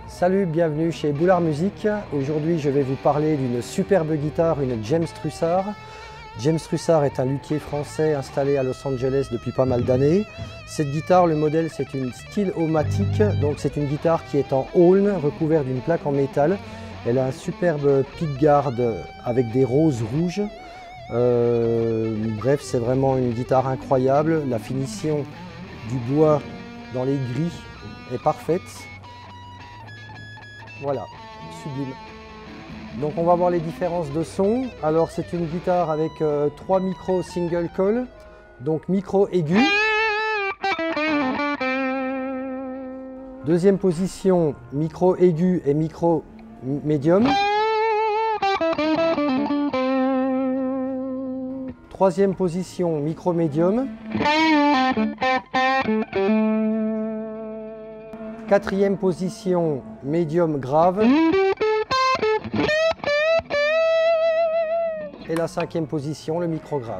Salut, bienvenue chez Boulard Music. Aujourd'hui, je vais vous parler d'une superbe guitare, une James Trussard. James Trussard est un luthier français installé à Los Angeles depuis pas mal d'années. Cette guitare, le modèle, c'est une Steel-O-Matic, donc c'est une guitare qui est en aulne, recouverte d'une plaque en métal. Elle a un superbe pickguard avec des roses rouges. Bref, c'est vraiment une guitare incroyable. La finition du bois dans les gris est parfaite. Voilà, sublime. Donc on va voir les différences de son. Alors c'est une guitare avec 3 micros single call, donc micro aigu. Deuxième position, micro aigu et micro médium. Troisième position, micro médium. Quatrième position, médium grave. Et la cinquième position, le micro grave.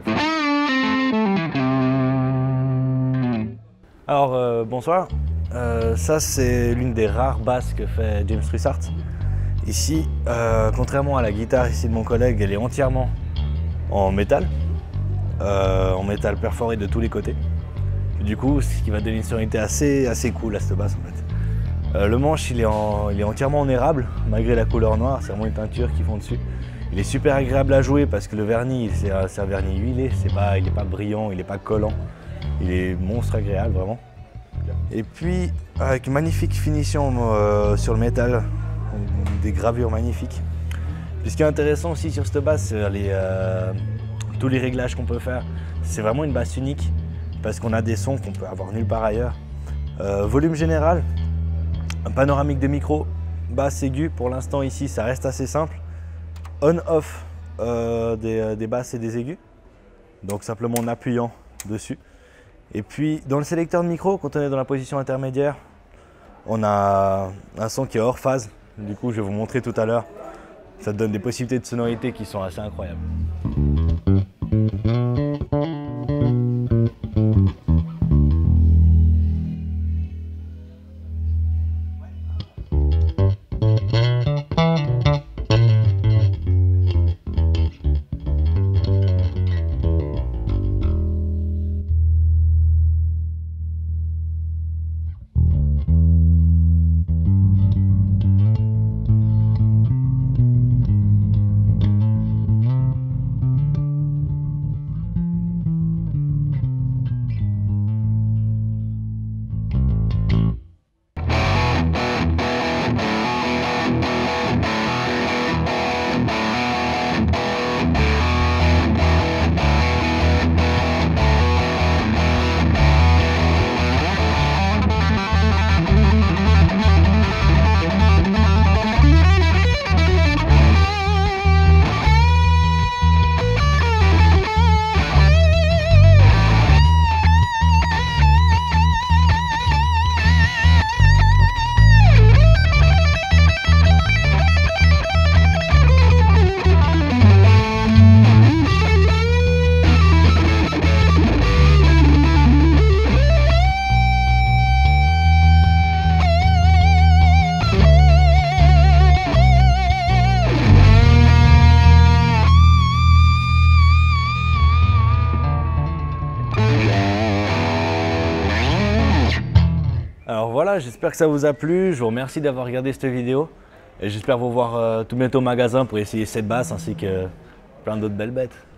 Alors bonsoir, ça c'est l'une des rares basses que fait James Trussard. Ici, contrairement à la guitare ici de mon collègue, elle est entièrement en métal perforé de tous les côtés. Du coup, ce qui va donner une sonorité assez cool à cette basse en fait. Le manche il est entièrement en érable, malgré la couleur noire, c'est vraiment une teinture qui fond dessus. Il est super agréable à jouer parce que le vernis, c'est un vernis huilé, il n'est pas brillant, il n'est pas collant. Il est monstre agréable vraiment. Et puis avec une magnifique finition sur le métal, des gravures magnifiques. Puis ce qui est intéressant aussi sur cette basse, c'est tous les réglages qu'on peut faire. C'est vraiment une basse unique parce qu'on a des sons qu'on peut avoir nulle part ailleurs. Volume général, un panoramique de micro, basse aiguë, pour l'instant ici ça reste assez simple. On-off des basses et des aigus, donc simplement en appuyant dessus. Et puis dans le sélecteur de micro, quand on est dans la position intermédiaire, on a un son qui est hors phase. Du coup je vais vous montrer tout à l'heure. Ça te donne des possibilités de sonorité qui sont assez incroyables. Alors voilà, j'espère que ça vous a plu, je vous remercie d'avoir regardé cette vidéo et j'espère vous voir tout bientôt au magasin pour essayer cette basse ainsi que plein d'autres belles bêtes.